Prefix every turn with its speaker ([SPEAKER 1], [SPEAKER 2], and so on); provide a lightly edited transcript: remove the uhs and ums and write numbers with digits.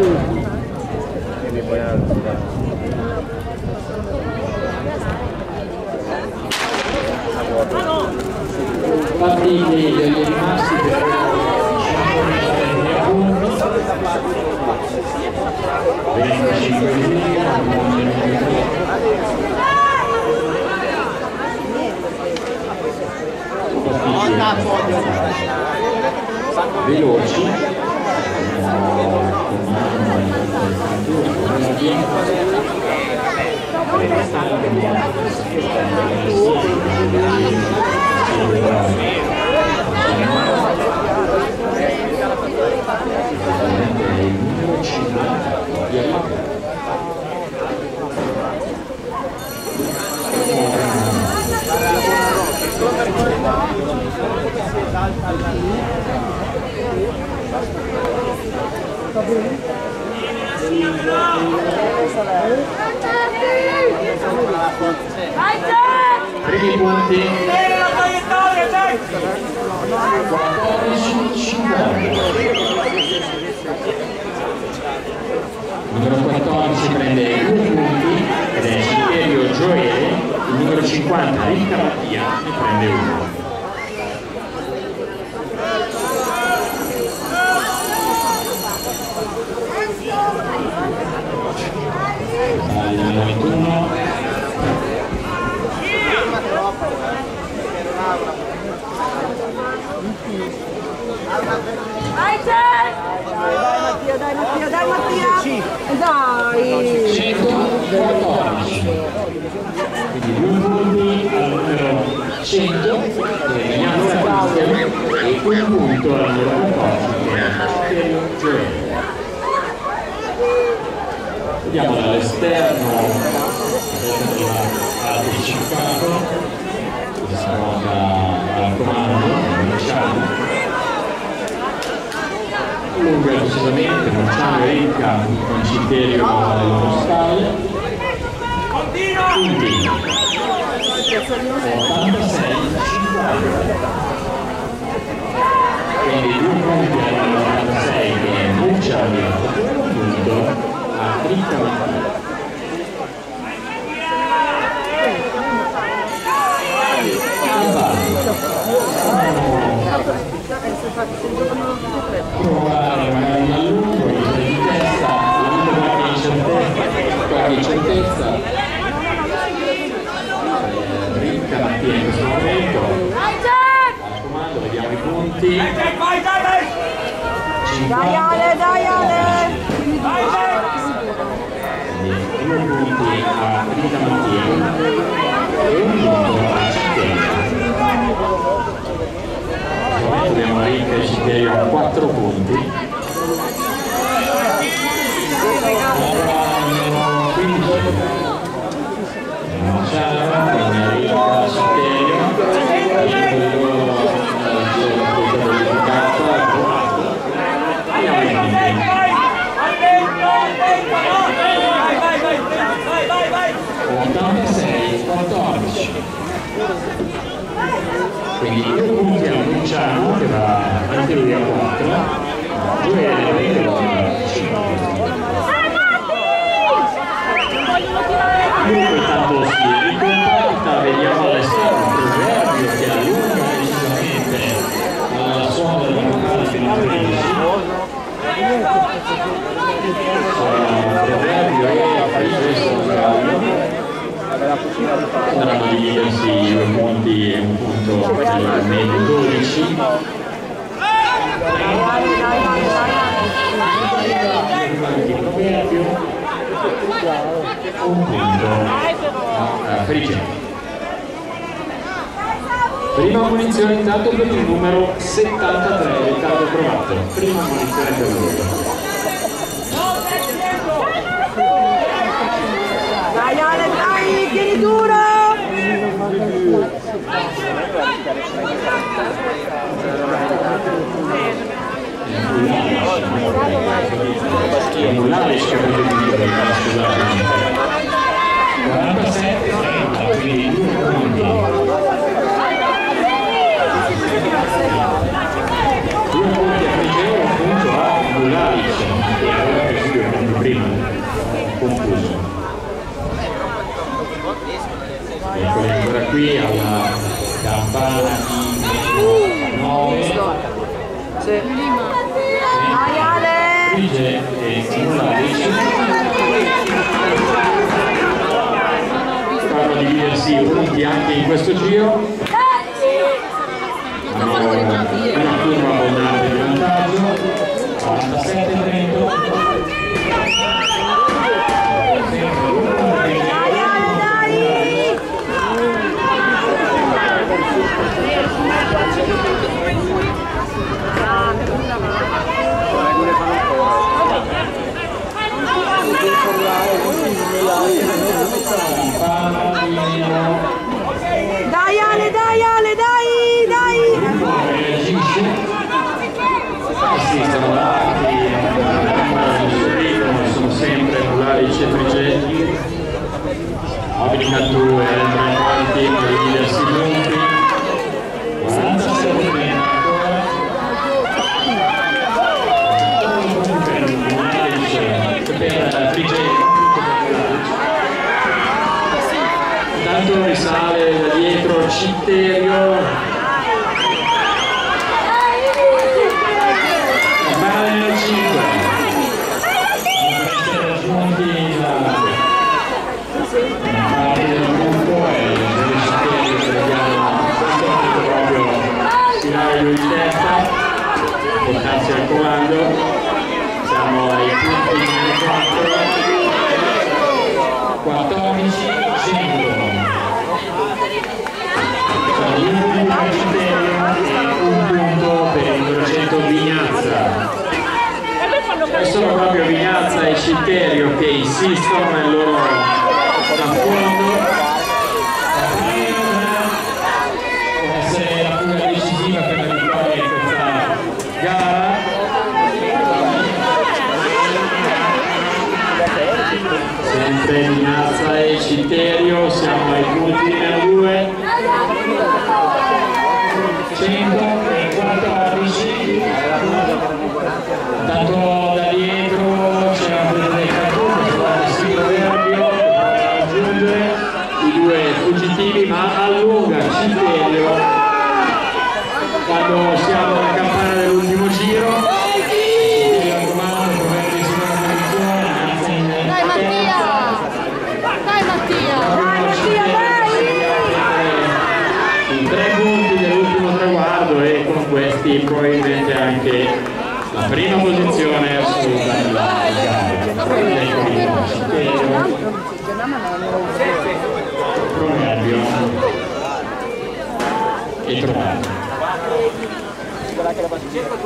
[SPEAKER 1] Partiti degli rimasti per veloci primi punti 14-50. Numero 14 prende 2 punti ed è Silverio Gioele, il numero 50 Ricca Mattia ne prende 1.
[SPEAKER 2] Dai Mattia! Dai!
[SPEAKER 1] 114. Quindi 2 punti al numero 100 Emiliano Fabio e 1 punto al numero 14 che è Silverio Gioele. Vediamo dall'esterno anticipato, siamo al comando, cominciamo. Lunga decisamente, Marciano e Ricca con Citerio alle loro spalle. Punti 86-50. Quindi 2 punti al 96 che è Marciano e 1 punto a Ricca Mattia. Provare magari a lungo, di testa, qualche incertezza. Ricca Mattia in questo momento. Al comando, vediamo i punti. 50.
[SPEAKER 2] Dai Ale!
[SPEAKER 1] 2 punti a Ricca Mattia e 1 punto a Citerio. Abbiamo Ricca e Citerio a 4 punti. 15. Marciano con Ricca Citerio. Quindi 2 punti a Luciano che va anche lui a 4, 2 a Enrico a 5. Dunque intanto si ricompagna, vediamo all'esterno Proverbio che allunga decisamente alla suona della vocale fino a 13. Proverbio e Francesco Gallo andranno a dividersi 2 punti e 1 punto per medio 12. Proverbio, 1 punto a Frigente. Prima munizione intanto per il numero 73, Riccardo Provato. Prima munizione per lui.
[SPEAKER 2] Dai Ale, dai, tieni duro!
[SPEAKER 1] Mulalic che avete vinto, scusate. 47, quindi 2 punti. 2 punti a Frigero, 1 punto a Mulalic, che aveva più
[SPEAKER 2] Sì. Dai Ale!
[SPEAKER 1] Frige e Mulavic stanno a dividersi i punti anche in questo giro. Hanno una curva abbondante di vantaggio, 47-30.
[SPEAKER 2] Dai Ale, dai Ale, dai, dai!
[SPEAKER 1] Reagisce, assistono davanti, sono sempre Mulavic e Frigetti. Abicatu e andrà avanti per dividersi i punti. 47 ancora. Per Frigetti. Intanto risale da dietro Citterio. Ormai nel 5. Per essere raggiunti la parte del gruppo e il Citterio che vediamo proprio spiraglio in testa, portarsi al comando. Siamo ai punti numero 4. 14-5. Un punto per il 200 Vignazza. E sono proprio Vignazza e Citterio che insistono nel loro affondo. Può essere la fuga decisiva per la vittoria in questa gara. Sempre Vignazza e Citterio, siamo ai punti numero 2. 114. Tanto da dietro c'è la Federica Cruz, si proverbio per raggiungere i due fuggitivi, ma allunga Citterio quando siamo alla campana dell'ultimo giro. Citterio al comando, proverbio in seconda posizione,
[SPEAKER 3] Dai Mattia! Dai Mattia!
[SPEAKER 2] Dai Mattia, dai!
[SPEAKER 1] I 3 punti dell'ultimo traguardo e con questi probabilmente anche la prima posizione assoluta nella gara. Proverbio e trovato.